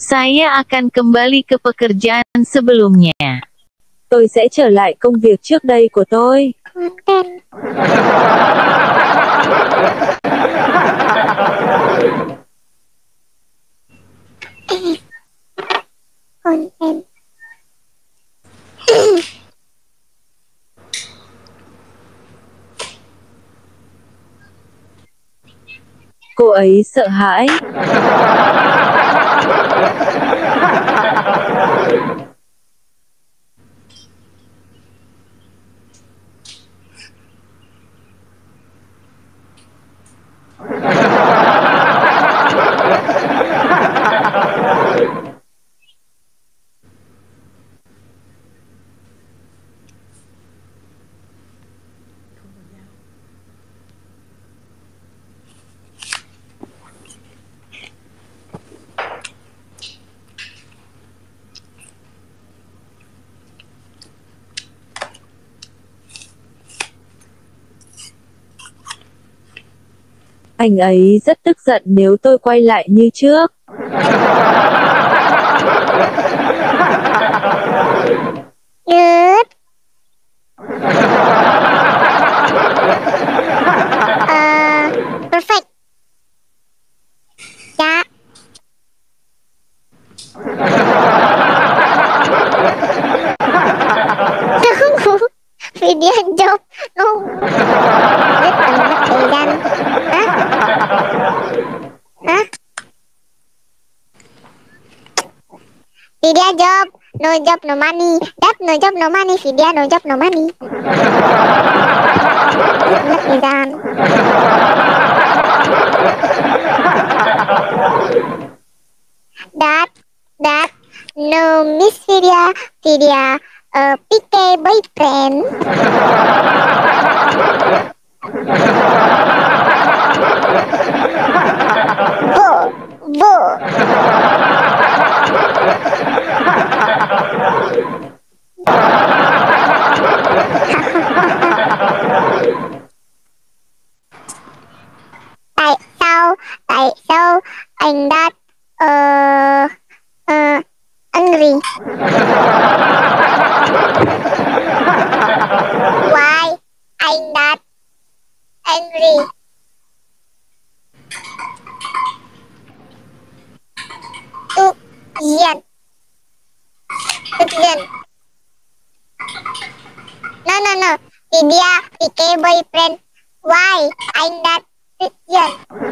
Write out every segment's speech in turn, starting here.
Saya akan kembali ke pekerjaan sebelumnya. Tôi sẽ trở lại công việc trước đây của tôi. Konten. Konten. Cô ấy sợ hãi. Anh ấy rất tức giận nếu tôi quay lại như trước. Good. Perfect. Dạ. Video job. No. Rất cần mất thời gian. Hả? Hả? Video job. No job, no money. That no job, no money. Video no job, no money. Rất mất thời gian. That no miss video PK boyfriend. Vô. Tại sao anh đã angry? Why anh đã angry? Tức giận. No. Dia PK boyfriend. Why anh đã tức giận?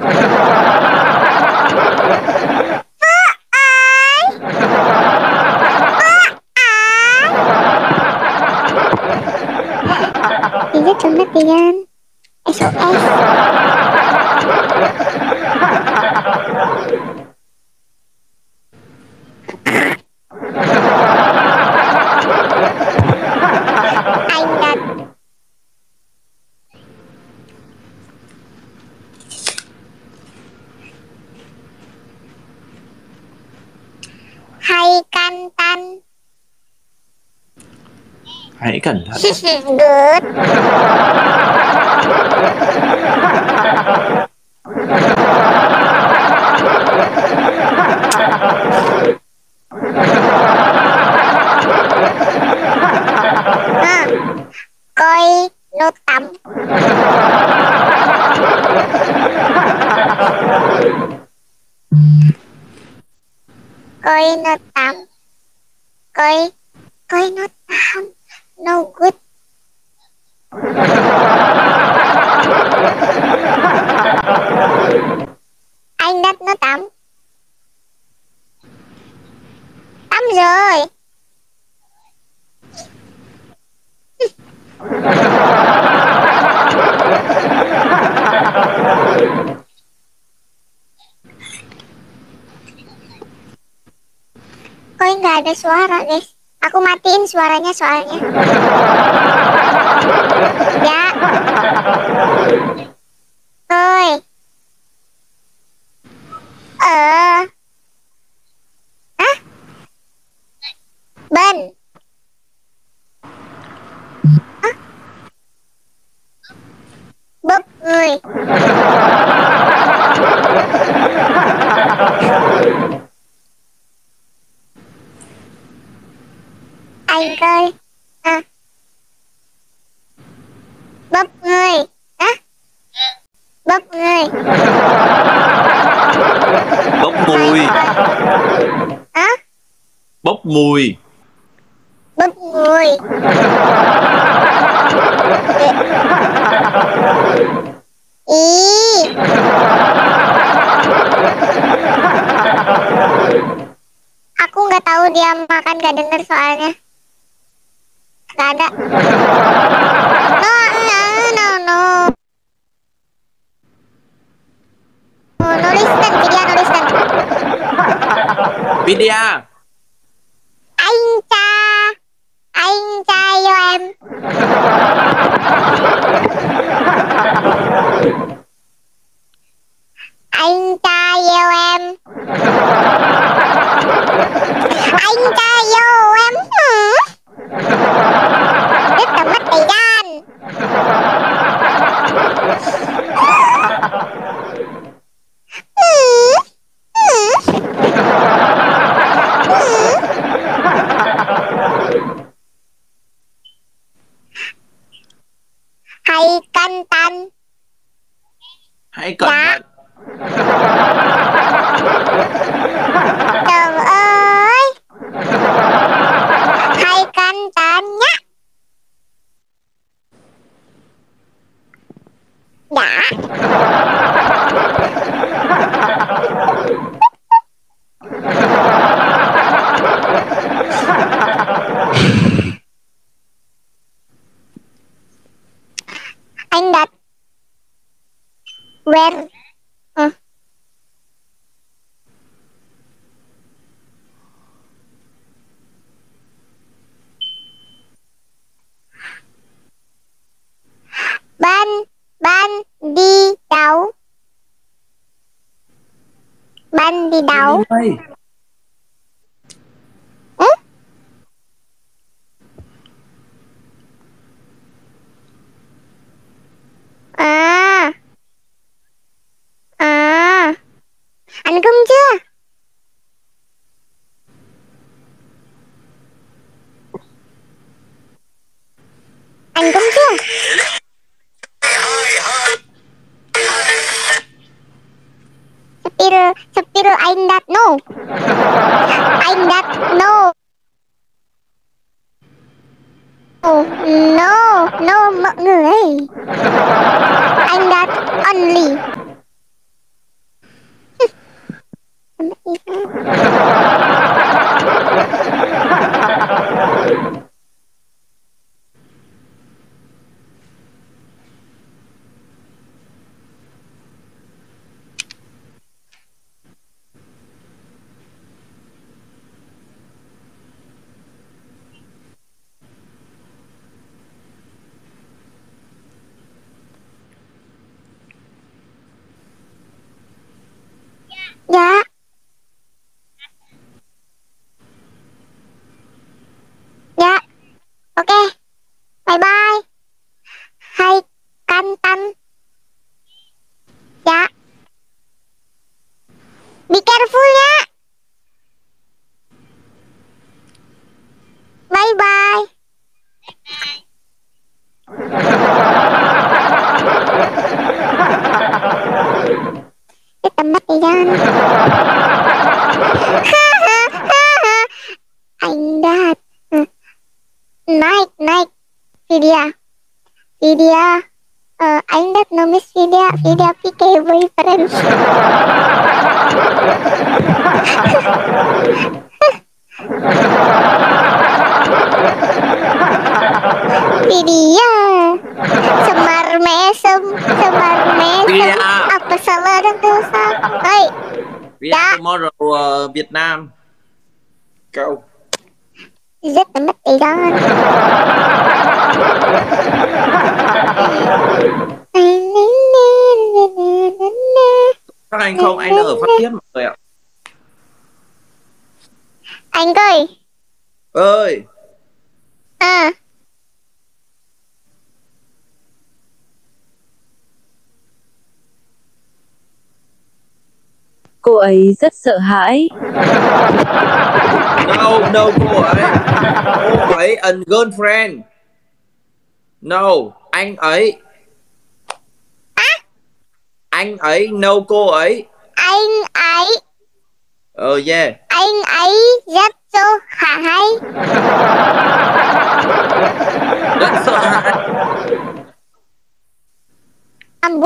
Thì rất cần mất thời gian. SOS. Anh đã Hãy cẩn thận. Good. Coi nó tắm. Coi nó tắm. Coi nó tắm. No good. Anh đất nó tắm. Tắm rồi. Kok nggak ada suara, guys? Aku matiin suaranya soalnya. Ya. Oi. Hah? Ben. Hah? Bốc người. Anh coi. Bóp người. Bóp người. Bốc mùi. Bốc mùi. Bóp mùi. Aku nggak tahu dia makan, nggak dengar soalnya. Nggak ada. No. No listen, Vidya, no listen. Vidya. Anh cha yêu em. Anh cha yêu em. Anh cha yêu em. Rất là mất thời gian. Hay canh tanh. Hãy cẩn thận. Trời ơi. Hay canh tanh nhá. Dạ. Anh đặt where? Ban đi đâu? Ban đi đâu? Đi đây. Ăn cơm chưa? Ăn cơm chưa? Sepir anh đặt no. Anh đặt no. No mọi người. Anh đặt only. Dạ. Dạ. Ok. Bye bye. Hay canh tanh. Dạ. Be careful nhá. Bye bye. Rất là mất thời gian. Anh đã Night Vidya. Anh đã no miss Vidya PK boyfriend. Vidya semar mesem. Apa salah dan dosa? Hey. Vidya tomorrow Việt Nam. Go. Rất là mất thời gian. Các anh không, anh đang ở Phan Thiết mọi người ạ. Anh ơi. Ơi. Cô ấy rất sợ hãi. No, cô ấy. Cô ấy a girlfriend. No, anh ấy. Anh ấy, no cô ấy. Anh ấy. Yeah. Anh ấy rất sợ hãi. Rất sợ hãi. Ambuh.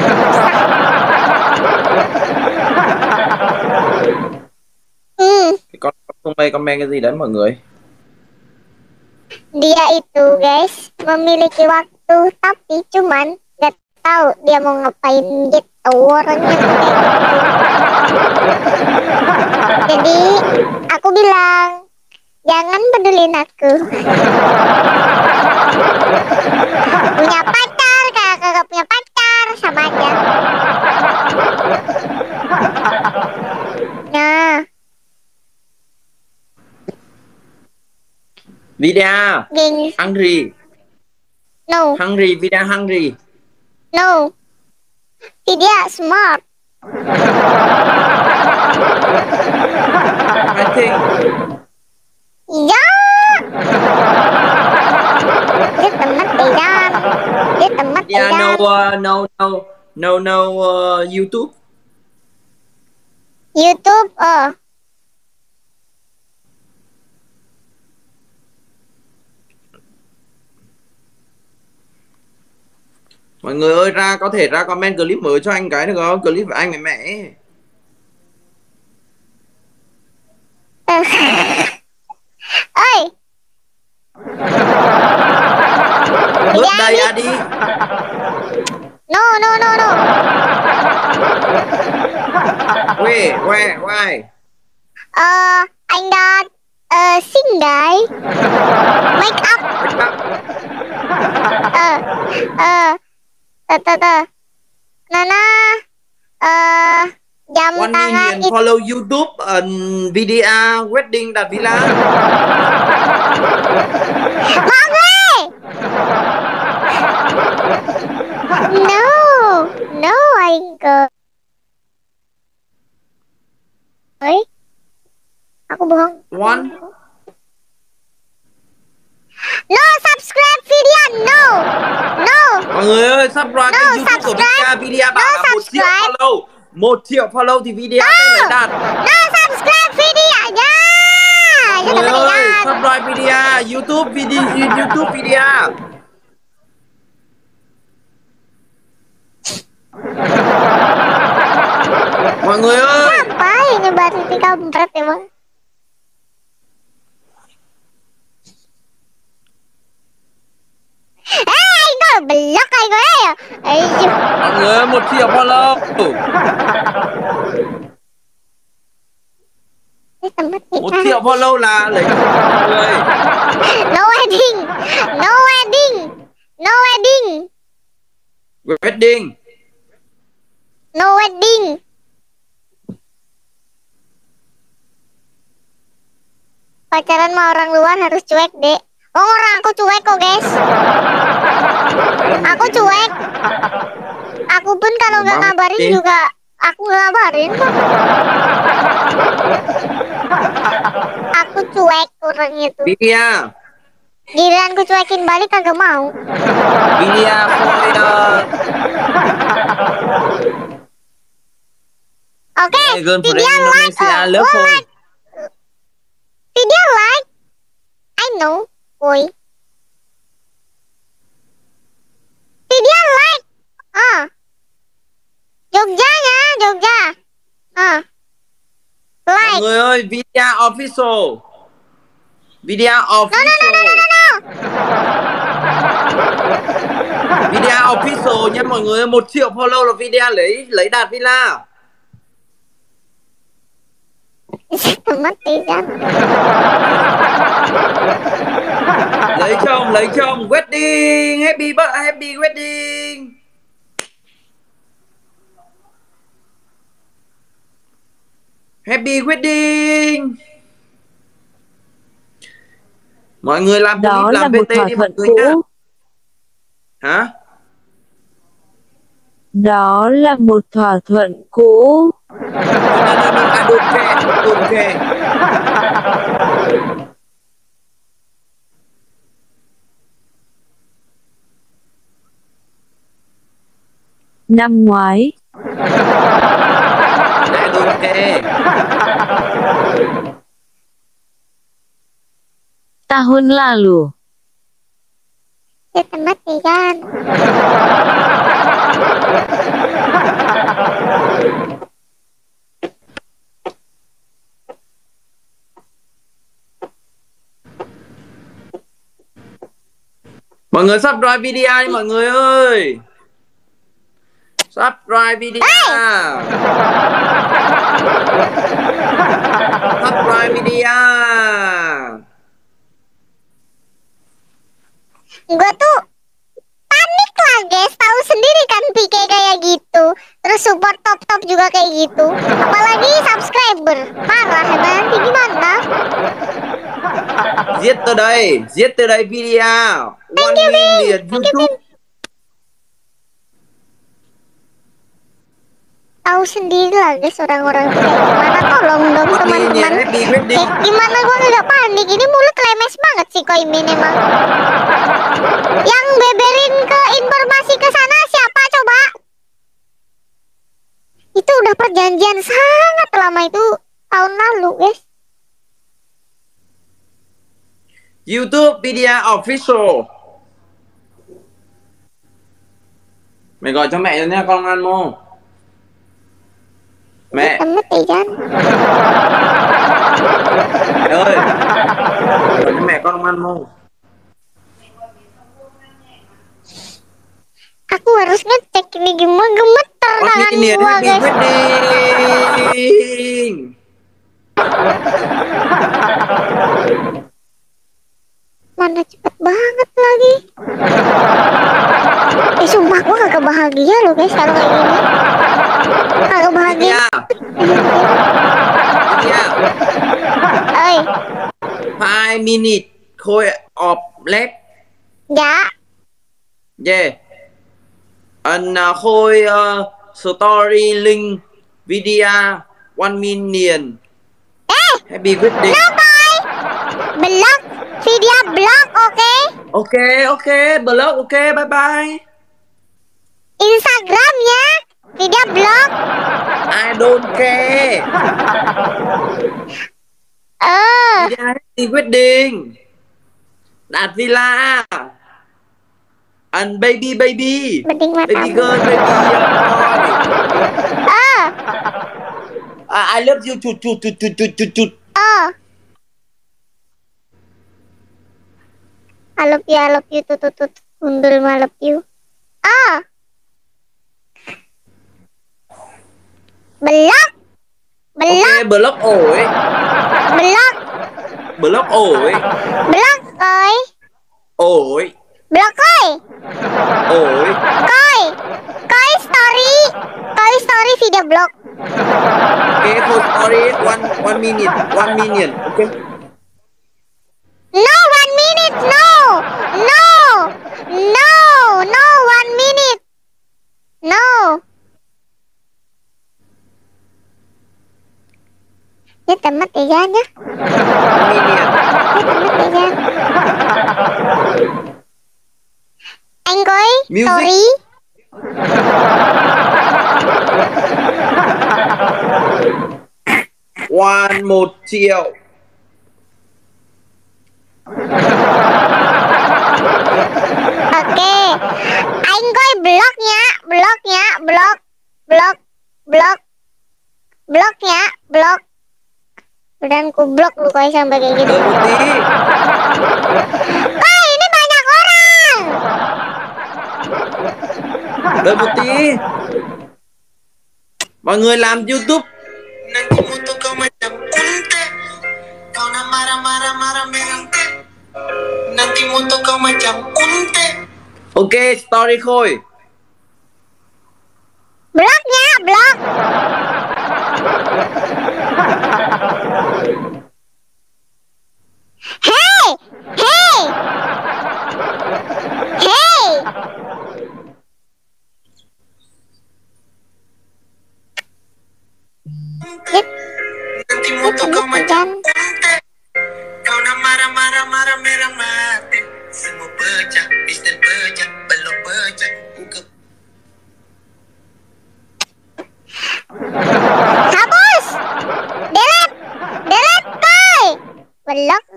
Con không bay comment cái gì đấy mọi người. Dia itu guys memiliki waktu tapi cuman gak tahu dia mau ngapain gitu orangnya tuh kayak gitu. Jadi aku bilang jangan pedulin aku. Punya pacar kagak punya pacar sama aja. Nah, Vidya geng. hungry. No. Hungry, Vidya hungry. No. Dia smart. I think. Dạ. Rất tầm mắt thời gian. Rất tầm mắt thời Yeah, gian. no, YouTube. YouTube. Mọi người ơi, có thể ra comment clip mới cho anh cái được không? Clip của anh với mẹ. Ơi. Bước đây đi. No. Why? Anh đã xinh gái. Make up. Tờ. Nana. Jam 1 tangan million itu. follow YouTube video wedding đặt villa. Mọi người. No, anh cơ. Ấy. Aku bohong. One. No subscribe video. No. Mọi người ơi, subscribe kênh YouTube của Vidya. Vidya bảo là 1 triệu follow. 1 triệu follow thì Vidya sẽ lấy đạt. No subscribe video nha. Mọi người ơi, subscribe Vidya, YouTube Vidya. Mọi người ơi. Apa ini baru 34 emang? Anh có block anh ấy. Mọi người ơi, 1 triệu follow. Một triệu follow là lấy mọi người. No wedding. Wedding. No wedding. Pacaran sama orang luar harus cuek, Dek. Oh, orang aku cuek kok, guys. Aku cuek. Aku pun kalau nggak ngabarin juga aku nggak ngabarin kok. Aku cuek orangnya tuh. Vidya. Giliran ku cuekin balik kagak mau. Vidya Oke, Vidya like. Vidya like. I know, boy. Vidya like. Jogjanya, Jogja. Like. Mọi người ơi, Vidya official. Vidya official. No. Vidya official nhé mọi người ơi, 1 triệu follow là Vidya lấy đạt villa. Mati kan. Lấy chồng wedding, happy wedding. Happy wedding. Mọi người làm clip Đó là làm một VT thỏa đi mọi thuận người nhá. cũ. Hả? Đó là một thỏa thuận cũ. No, I don't care. Năm ngoái. I don't care. Tahun lalu. Dia mati kan. Mọi người subscribe video đi mọi người ơi. Subscribe video. Subscribe video. Gue tuh panik lah guys, tahu sendiri kan PK kayak gitu. Terus support top juga kayak gitu. Apalagi subscriber. Parah nanti gimana? Giết từ đây video. Thank you, YouTube. Tahu sendiri lah guys orang-orang kayak gimana, tolong dong teman-teman. Gimana gue gak panik, ini mulut lemes banget sih kok ini emang. Yang beberin ke informasi ke sana siapa coba? Itu udah perjanjian sangat lama, itu tahun lalu guys. YouTube video official. Mày gọi cho mẹ nha, con ăn không? Mẹ. Mati kan? Mẹ ơi. Gọi cho mẹ con ăn không? Aku harus ngecek ini gimana, gemeter tangan gua guys. Wedding. Mana cepet banget lagi. Sumpah gua kagak bahagia loh guys kalau kayak gini. Kagak bahagia. Ơi. 5 minutes khôi ọp lép. Dạ. Yeah. And khôi story link video 1 million. Happy wedding. No bye. Blog video blog okay? Okay, blog okay, bye bye. Instagram ya. Video blog. I don't care. Video happy wedding. Đạt Villa. And baby. Baby girl, baby boy. I love you. Chut. I love you tut. Undul I love you. Blog. Okay, blog ổi. Blog ổi. Ổi. Blog ơi. Ổi. Coi story video blog. Okay, for story 1 minute. 1 million. Okay. No 1 minute. No 1 minute. No. Dia temat ya nya. 1 million. Anh coi story. $1 triệu. Oke. Anh coi blognya. Blog. Dan ku blok lu guys sampai kayak gitu. Ini banyak orang. Đợi một tí. Mọi người làm YouTube. Ok, story Khôi. Blognya, blog. Hey.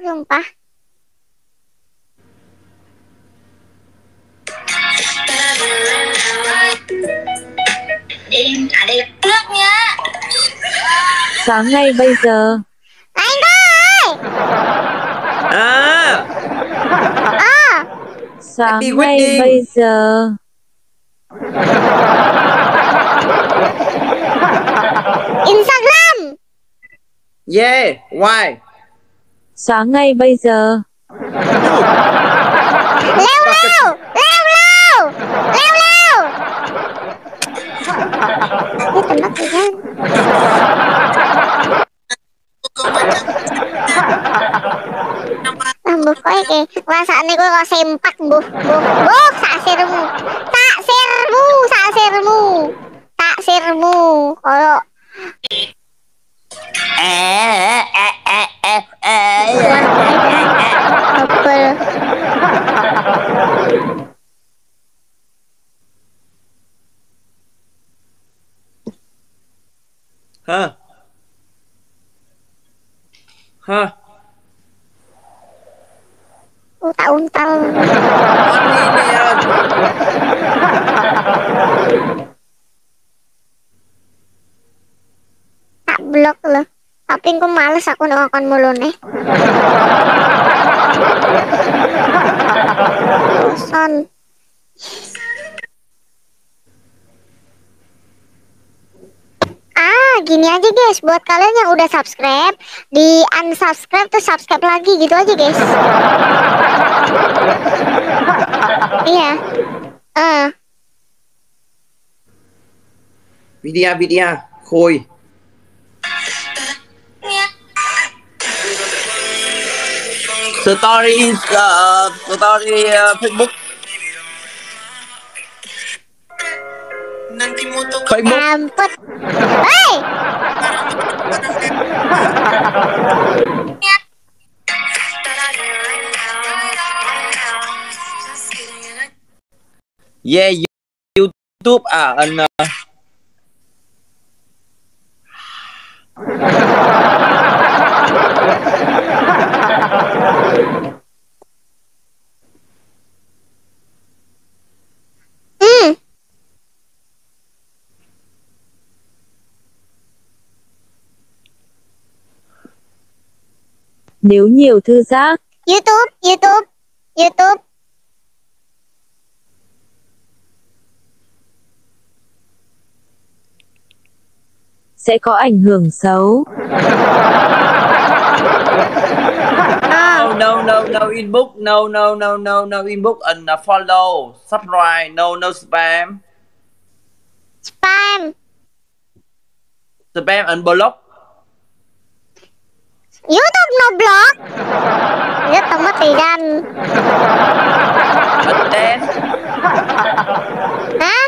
sumpah. Sáng ngay bây giờ. Anh ơi! À, Sáng Happy ngay wedding. bây giờ. Instagram! yeah, why? Sáng ngay bây giờ. Leo leo! Leo leo! Leo leo! Cái tầm bắt thời gian. Bu koy ke rasane kowe kok sempak bu. Bu sak sirmu. Tak sirmu, sak sirmu. Tak sirmu. Koyo Bebel. Hả? Hả? Untal-untal. Tak blok loh. Tapi aku males aku nongakon mulu nih. Bosan. Gini aja guys, buat kalian yang udah subscribe, di unsubscribe tuh subscribe lagi gitu aja guys. Iya. Vidya khôi. Story Facebook. Facebook. Amput. Hei! Yeah, YouTube Nếu nhiều thư giác. YouTube. Sẽ có ảnh hưởng xấu. No inbox, no inbox and follow, subscribe, no spam and block. YouTube no block. Rất tao mất thời gian. Đen. Hả?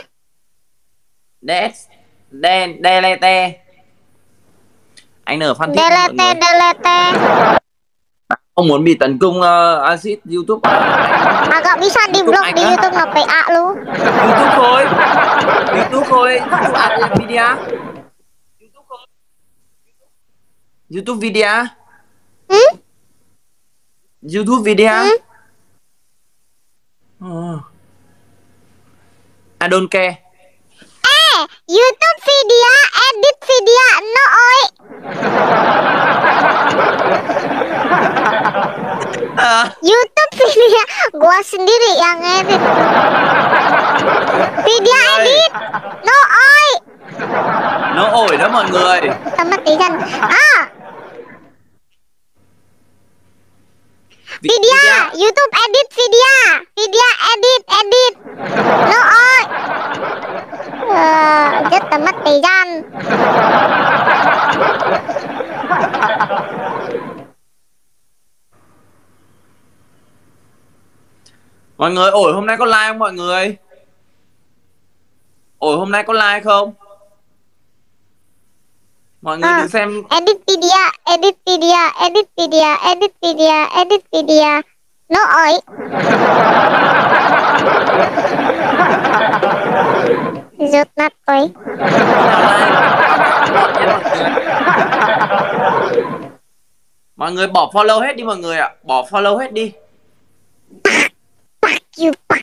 Delete. Anh nở fan Delete. Ông muốn bị tấn công acid YouTube Agak bisa di block di YouTube no PA lu. YouTube thôi ada video. YouTube video. YouTube video. I don't care. YouTube video, edit video, no oi. YouTube video, gua sendiri yang edit. Video edit, no oi. No ổi đó mọi người. Teman ikan. Video, YouTube edit video edit. No oi. Rất là mất thời gian. Mọi người, ổi hôm nay có like không mọi người? Ổi hôm nay có like không? Mọi người đừng xem. Edit video. No oi. Rút nát oi. Mọi người bỏ follow hết đi mọi người ạ. Bỏ follow hết đi. Fuck you, fuck.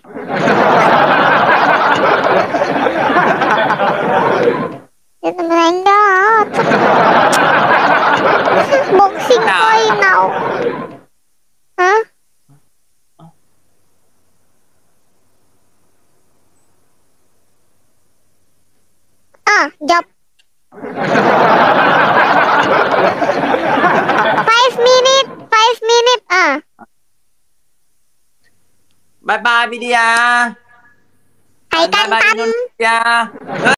Jangan main dah. Boxing koi nào. Hả? Job. 5 minutes. 5 minutes. Bye bye Media. Hãy Bye canh bye canh. Indonesia.